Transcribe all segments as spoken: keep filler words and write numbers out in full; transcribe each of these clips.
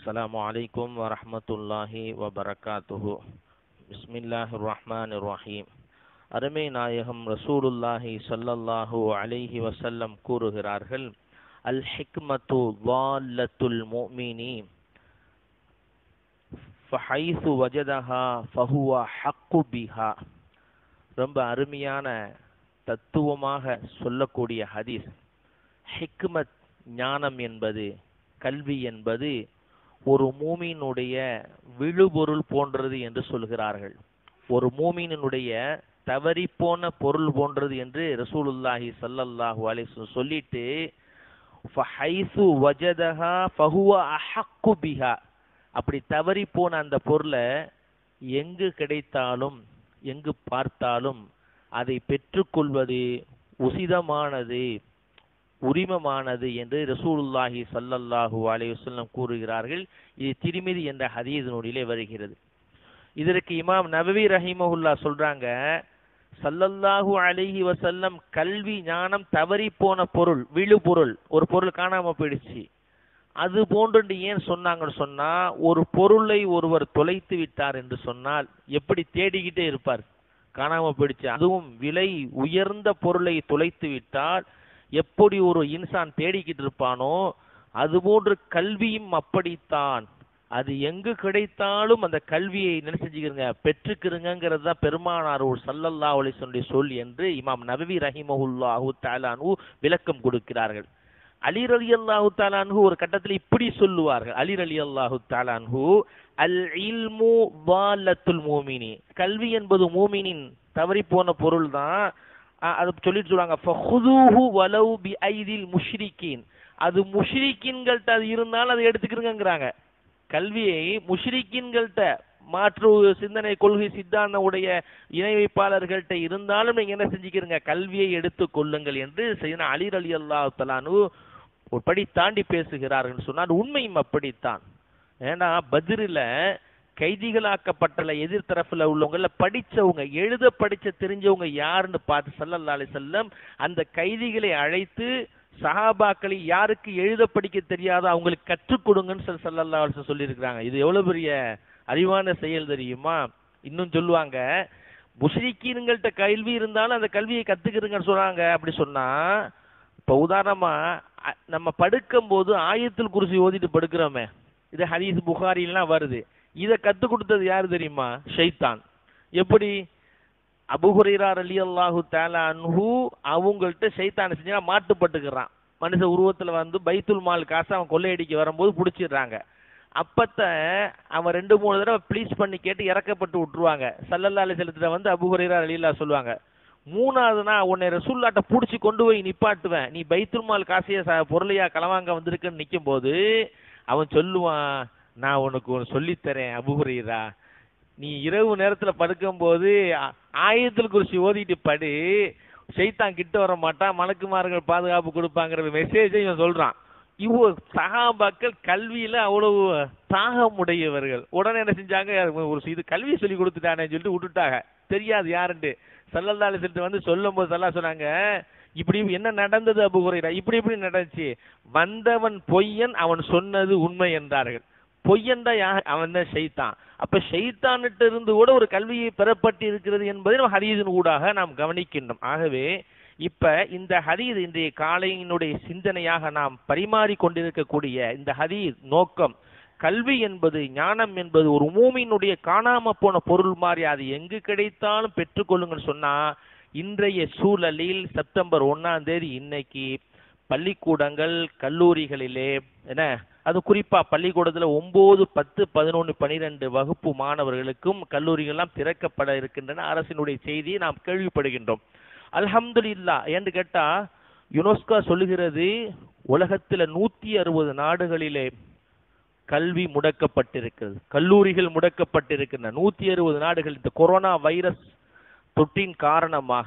السلام عليكم ورحمة الله وبركاته. بسم الله الرحمن الرحيم. அருமை நாயகம் ரசூலுல்லாஹி ஸல்லல்லாஹு அலைஹி வஸல்லம் கூறுகிறார்கள், அல் ஹிக்மத்து வால்லத்துல் முஃமினி ஃபஹைசு வஜதஹா ஃபஹுவ ஹக்கு பிஹா. ரொம்ப அருமையான தத்துவமாக சொல்லக்கூடிய ஹதீஸ். ஹிக்மத் ஞானம் என்பது, கல்வி என்பது ஒரு மூமினுடைய விழுபொருள் போன்றது என்று சொல்கிறார்கள். ஒரு மூமினுடைய தவறி போன பொருள் போன்றது என்று ரசூலுல்லாஹி ஸல்லல்லாஹு அலைஹி வஸல்லம் சொல்லிட்டு, ஃபஹைசு வஜதஹா ஃபஹுவ அஹக்கு பிஹா, அப்படி தவறி போன அந்த பொருளை எங்கு கிடைத்தாலும் எங்கு பார்த்தாலும் அதை பெற்றுக்கொள்வது உசிதமானது, உரிமமானது என்று ரசூலுல்லாஹி ஸல்லல்லாஹு அலைஹி வஸல்லம் கூறுகிறார்கள். இது திர்மிதி என்ற ஹதீஸ் நூலிலே வருகிறது. இதற்கு இமாம் நவவி ரஹிமஹுல்லா சொல்றாங்க, ஸல்லல்லாஹு அலைஹி வஸல்லம் கல்வி ஞானம் தவறி போன பொருள், விழு பொருள், ஒரு பொருள் காணாம போயிடுச்சு, அது போன்று ஏன் சொன்னாங்கன்னு சொன்னா, ஒரு பொருளை ஒருவர் தொலைத்து விட்டார் என்று சொன்னால் எப்படி தேடிக்கிட்டே இருப்பார், காணாம போயிடுச்சு, அதுவும் விலை உயர்ந்த பொருளை தொலைத்து விட்டால் எப்படி ஒரு இன்சான் தேடிக்கிட்டு இருப்பானோ, அதுபோன்று கல்வியும் அப்படித்தான். அது எங்கு கிடைத்தாலும் அந்த கல்வியை என்ன செஞ்சுக்கிறங்க, பெற்றுக்கிறங்கிறது தான் பெருமானார் ஸல்லல்லாஹு அலைஹி வஸல்லம் சொல் என்று இமாம் நவவி ரஹிமஹுல்லாஹு தஆலா அன்ஹு விளக்கம் கொடுக்கிறார்கள். அலி ரலியல்லாஹு தஆலா அன்ஹு ஒரு கட்டத்தில் இப்படி சொல்லுவார்கள். அலி ரலியல்லாஹு தஆலா அன்ஹு, அல் இல்மு வாலத்துல் மூமினி, கல்வி என்பது மூமினின் தவறி போன பொருள் தான். அது சொல்லிட்டு சொல்லுவாங்க, ஃபஹுதுஹு வலவ் பிஐதில் முஷ்ரிகீன், அது முஷ்ரிகீன்கள்ட்ட அது இருந்தாலும் அதை எடுத்துக்கிறங்கிறாங்க. கல்வியை முஷ்ரிகீன்கள்ட்ட, மாற்று சிந்தனை கொள்கை சித்தாந்த உடைய இணை வைப்பாளர்கள்ட்ட இருந்தாலும் நீங்க என்ன செஞ்சுக்கிறீங்க, கல்வியை எடுத்து கொள்ளுங்கள் என்று செய்த அலி ரலியல்லாஹு தஆலா அன்ஹு ஒரு படி தாண்டி பேசுகிறார்கள் சொன்னால் உண்மையும் அப்படித்தான். ஏன்னா பத்ரில கைதிகளாக்கப்பட்ட எதிர்த்தரப்புல உள்ளவங்கள படிச்சவங்க, எழுத படிச்ச தெரிஞ்சவங்க யாருன்னு பார்த்து ஸல்லல்லாஹு அலைஹி வஸல்லம் அந்த கைதிகளை அழைத்து, சஹாபாக்களை யாருக்கு எழுத படிக்க தெரியாதோ அவங்களுக்கு கற்றுக் கொடுங்கன்னு சொல்லி ஸல்லல்லாஹு அலைஹி வஸல்லம் சொல்லியிருக்கிறாங்க. இது எவ்வளவு பெரிய அறிவான செயல் தெரியுமா? இன்னும் சொல்லுவாங்க, முஷ்ரிக்கீன்கள்ட்ட கல்வி இருந்தாலும் அந்த கல்வியை கத்துக்கிறங்கன்னு சொல்றாங்க. அப்படி சொன்னா, இப்ப உதாரணமா நம்ம படுக்கும் போது ஆயத்துல் குர்சி ஓதிட்டு படுக்கிறோமே, இது ஹதீஸ் புகாரிலாம் வருது. இதை கத்து கொடுத்தது யாரு தெரியுமா? ஷைத்தான். எப்படி? அபூ ஹுரைரா ரலியல்லாஹு தஆலா அன்ஹு அவங்கள்ட்ட ஷைத்தான் செஞ்சா மாட்டுப்பட்டுக்கிறான். மனுஷ உருவத்துல வந்து பைத்துல் மால் காசு அவன் கொள்ளையடிக்க வரும்போது பிடிச்சிடுறாங்க. அப்பத்த அவன் ரெண்டு மூணு தடவை ப்ளீஸ் பண்ணி கேட்டு இறக்கப்பட்டு விட்டுருவாங்க. ஸல்லல்லாஹு அலைஹி வஸல்லம் வந்து அபூ ஹுரைரா ரலியல்லாஹு சொல்லுவாங்க, மூணாவதுனா உன்னை ரசூலுல்லாஹ்ட்ட பிடிச்சி கொண்டு போய் நிப்பாட்டுவேன், நீ பைத்துல் மால் காசைய பொருளையா களவாங்க வந்திருக்குன்னு நிற்கும் போது அவன் சொல்லுவான், நான் உனக்கு ஒன்று சொல்லித்தரேன் அபூ ஹுரைரா, நீ இரவு நேரத்தில் படுக்கும் போது ஆயத்துல் குர்சி ஓதிட்டு படு, ஷைத்தான் கிட்ட வர மாட்டான், மலக்குமார்கள் பாதுகாப்பு கொடுப்பாங்கிற மெசேஜை இவன் சொல்றான். இவ்வளோ சஹாபாக்கள் கல்வியில அவ்வளவு தாகமுடையவர்கள். உடனே என்ன செஞ்சாங்க, ஒரு இது கல்வி சொல்லி கொடுத்துட்டானே சொல்லிட்டு விட்டுட்டாங்க, தெரியாது யாருன்ட்டு. ஸல்லல்லாஹு அலைஹி வஸல்லம் வந்து சொல்லும் போது எல்லாம் சொன்னாங்க, இப்படி என்ன நடந்தது அபூ ஹுரைரா, இப்படி இப்படி நடந்துச்சு, வந்தவன் பொய்யன், அவன் சொன்னது உண்மை என்றார்கள். பொய்யன் தான் யார்? அவன் தான் ஷைத்தான். அப்ப ஷைத்தானிட்ட இருந்து கூட ஒரு கல்வியை பெறப்பட்டு இருக்கிறது என்பதை நம்ம ஹதீஸின் ஊடாக நாம் கவனிக்கின்றோம். ஆகவே இப்ப இந்த ஹதீஸ் இன்றைய காலையினுடைய சிந்தனையாக நாம் பரிமாறி கொண்டிருக்கக்கூடிய இந்த ஹதீஸ் நோக்கம், கல்வி என்பது, ஞானம் என்பது ஒரு மூமினுடைய காணாம போன பொருள் மாதிரி, அது எங்கு கிடைத்தாலும் பெற்றுக்கொள்ளுங்கன்னு சொன்னா, இன்றைய சூழலில் செப்டம்பர் ஒன்னாம் தேதி இன்னைக்கு பள்ளிக்கூடங்கள் கல்லூரிகளிலே என்ன, அது குறிப்பா பள்ளிக்கூடத்துல ஒன்பது பத்து பதினொன்று பனிரெண்டு வகுப்பு மாணவர்களுக்கும் கல்லூரிகள்லாம் திறக்கப்பட இருக்கின்றன அரசினுடைய செய்தியை நாம் கேள்விப்படுகின்றோம். அல்ஹம்துலில்லாஹ் என்று கேட்டா, யுனெஸ்கோ சொல்லுகிறது உலகத்துல நூத்தி அறுபது நாடுகளிலே கல்வி முடக்கப்பட்டிருக்கிறது, கல்லூரிகள் முடக்கப்பட்டிருக்கின்றன. நூத்தி அறுபது நாடுகள் இந்த கொரோனா வைரஸ் தொற்றின் காரணமாக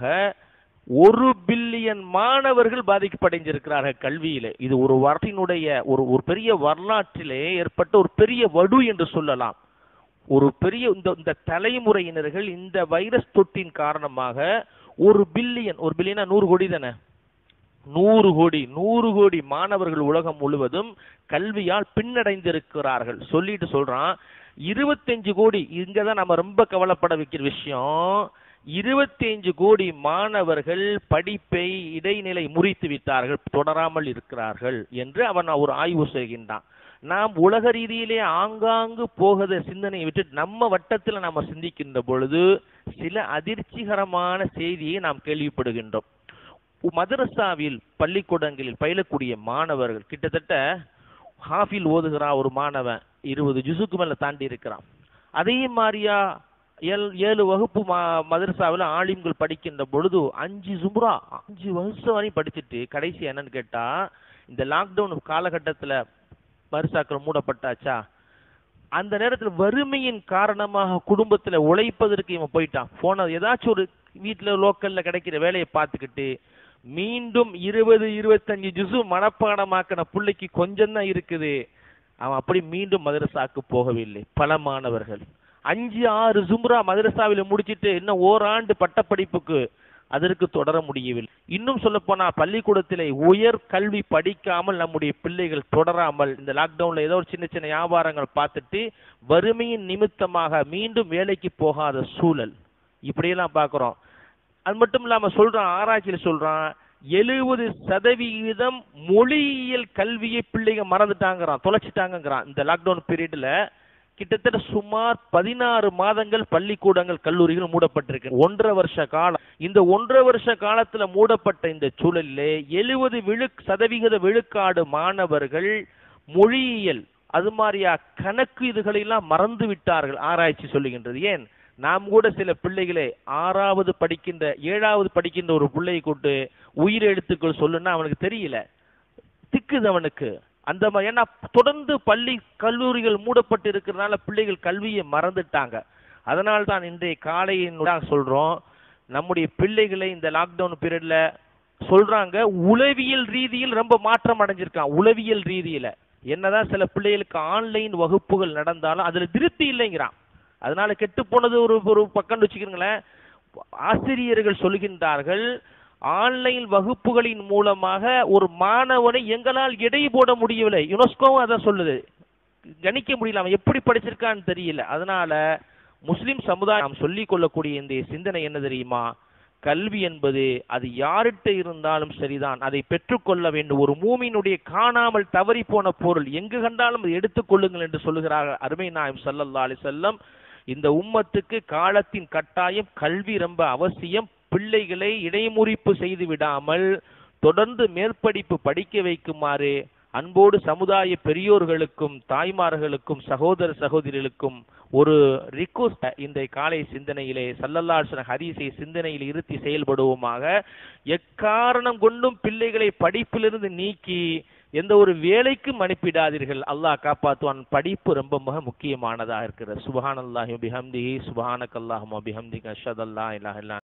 ஒரு பில்லியன் மாணவர்கள் பாதிக்கப்படைஞ்சிருக்கிறார்கள் கல்வியிலே. இது ஒரு வரலாற்றினுடைய ஒரு ஒரு பெரிய வரலாற்றிலே ஏற்பட்ட ஒரு பெரிய வடு என்று சொல்லலாம். ஒரு பெரிய இந்த இந்த தலைமுறையினர்கள் இந்த வைரஸ் தொற்றின் காரணமாக ஒரு பில்லியன், ஒரு பில்லியனா நூறு கோடி தானே, நூறு கோடி நூறு கோடி மாணவர்கள் உலகம் முழுவதும் கல்வியால் பின்னடைந்திருக்கிறார்கள். சொல்லிட்டு சொல்றான் இருபத்தஞ்சு கோடி. இங்கதான் நம்ம ரொம்ப கவலைப்பட வைக்கிற விஷயம், இருபத்தஞ்சு கோடி மாணவர்கள் படிப்பை இடைநிலை முறித்து விட்டார்கள், தொடராமல் இருக்கிறார்கள் என்று அவன் ஒரு ஆய்வு செய்கின்றான். நாம் உலக ரீதியிலே ஆங்காங்கு போகிற சிந்தனையை விட்டு நம்ம வட்டத்தில் நாம சிந்திக்கின்ற பொழுது சில அதிர்ச்சிகரமான செய்தியை நாம் கேள்விப்படுகின்றோம். மதரசாவில் பள்ளிக்கூடங்களில் பயிலக்கூடிய மாணவர்கள் கிட்டத்தட்ட ஹாஃபில் ஓதுகிறான் ஒரு மாணவன், இருபது ஜுசுக்கு மேல தாண்டி இருக்கிறான். அதே மாதிரியா ஏழு ஏழு வகுப்பு மதரசாவில் ஆலிம்கள் படிக்கின்ற பொழுது அஞ்சு சும்ரா அஞ்சு வருஷம் வரையும் படிச்சுட்டு கடைசி என்னன்னு கேட்டா, இந்த லாக்டவுன் காலகட்டத்தில் மதரசாக்கள் மூடப்பட்டாச்சா, அந்த நேரத்தில் வறுமையின் காரணமாக குடும்பத்தில் உழைப்பதற்கு இவன் போயிட்டான். போன ஏதாச்சும் ஒரு வீட்டில் லோக்கல்ல கிடைக்கிற வேலையை பார்த்துக்கிட்டு மீண்டும் இருபது இருபத்தஞ்சு ஜுசு மனப்பாடமாக்கின பிள்ளைக்கு கொஞ்சம் தான் இருக்குது. அவன் அப்படி மீண்டும் மதரசாக்கு போகவில்லை. பல மாணவர்கள் அஞ்சு ஆறு ஜும்ரா மதரசாவில் முடிச்சிட்டு இன்னும் ஓராண்டு பட்டப்படிப்புக்கு அதற்கு தொடர முடியவில்லை. இன்னும் சொல்ல போனா பள்ளிக்கூடத்திலே உயர் கல்வி படிக்காமல் நம்முடைய பிள்ளைகள் தொடராமல் இந்த லாக்டவுன்ல ஏதோ ஒரு சின்ன சின்ன வியாபாரங்கள் பார்த்துட்டு வறுமையின் நிமித்தமாக மீண்டும் வேலைக்கு போகாத சூழல் இப்படியெல்லாம் பார்க்கிறோம். அது மட்டும் இல்லாம சொல்றான், ஆராய்ச்சியில் சொல்றான், எழுபது சதவீதம் மொழியியல் கல்வியை பிள்ளைங்க மறந்துட்டாங்கிறான், தொலைச்சிட்டாங்கிறான். இந்த லாக்டவுன் பீரியட்ல கிட்டத்தட்ட சுமார் பதினாறு மாதங்கள் பள்ளிக்கூடங்கள் கல்லூரிகள் மூடப்பட்டிருக்கு. ஒன்றரை வருஷ காலம். இந்த ஒன்றரை வருஷ காலத்துல மூடப்பட்ட இந்த சூழலிலே எழுபது விழு சதவிகித விழுக்காடு மாணவர்கள் மொழியியல் அது மாதிரியா கணக்கு இதுகளெல்லாம் மறந்து விட்டார்கள் ஆராய்ச்சி சொல்லுகின்றது. ஏன், நாம் கூட சில பிள்ளைகளை ஆறாவது படிக்கின்ற ஏழாவது படிக்கின்ற ஒரு பிள்ளையை கூட்டு உயிர் எழுத்துக்கள் சொல்லுன்னா அவனுக்கு தெரியல, திக்குது அவனுக்கு. அந்த மாதிரி ஏன்னா தொடர்ந்து பள்ளி கல்லூரிகள் மூடப்பட்டு இருக்கிறதுனால பிள்ளைகள் கல்வியை மறந்துட்டாங்க. அதனால தான் இன்றைய காலையின் சொல்றோம், நம்முடைய பிள்ளைகளை இந்த லாக்டவுன் பீரியட்ல சொல்றாங்க உளவியல் ரீதியில் ரொம்ப மாற்றம் அடைஞ்சிருக்கான். உளவியல் ரீதியில என்னதான் சில பிள்ளைகளுக்கு ஆன்லைன் வகுப்புகள் நடந்தாலும் அதுல திருப்தி இல்லைங்கிறான். அதனால கெட்டு போனது ஒரு ஒரு பக்கம் வச்சுக்கிறீங்களேன். ஆசிரியர்கள் சொல்கின்றார்கள், ஆன்லைன் வகுப்புகளின் மூலமாக ஒரு மாணவனை எங்களால் எடை போட முடியவில்லை. யுனெஸ்கோவும் அதான் சொல்லுது, கணிக்க முடியல, அவன் எப்படி படிச்சிருக்கான்னு தெரியல. அதனால முஸ்லிம் சமுதாயம் சொல்லிக் கொள்ளக்கூடிய இந்த சிந்தனை என்ன தெரியுமா, கல்வி என்பது அது யார்கிட்ட இருந்தாலும் சரிதான், அதை பெற்றுக்கொள்ள வேண்டும். ஒரு மூமினுடைய காணாமல் தவறி போன பொருள் எங்கு கண்டாலும் அதை எடுத்துக்கொள்ளுங்கள் என்று சொல்லுகிறார் அருமை நாயகம் ஸல்லல்லாஹு அலைஹி வஸல்லம். இந்த உம்மத்துக்கு காலத்தின் கட்டாயம் கல்வி ரொம்ப அவசியம். பிள்ளைகளை இடைமுறிப்பு செய்து விடாமல் தொடர்ந்து மேற்படிப்பு படிக்க வைக்குமாறு அன்போடு சமுதாய பெரியோர்களுக்கும் தாய்மார்களுக்கும் சகோதர சகோதரிகளுக்கும் ஒரு ரிக்வெஸ்ட் இந்த காலை சிந்தனையிலே ஸல்லல்லாஹு அலைஹி வஸல்லம் ஹதீஸை சிந்தனையில் இருத்தி செயல்படுவோமாக. எக்காரணம் கொண்டும் பிள்ளைகளை படிப்பிலிருந்து நீக்கி எந்த ஒரு வேலைக்கும் அனுப்பிடாதீர்கள். அல்லாஹ் காப்பாற்றுவான். படிப்பு ரொம்ப மிக முக்கியமானதாக இருக்கிறது. சுப்ஹானல்லாஹி வ பிஹம்திஹி சுப்ஹானக்கல்லாஹும்ம வ பிஹம்திக அஷ்ஹது அல்லா இலாஹா இல்லா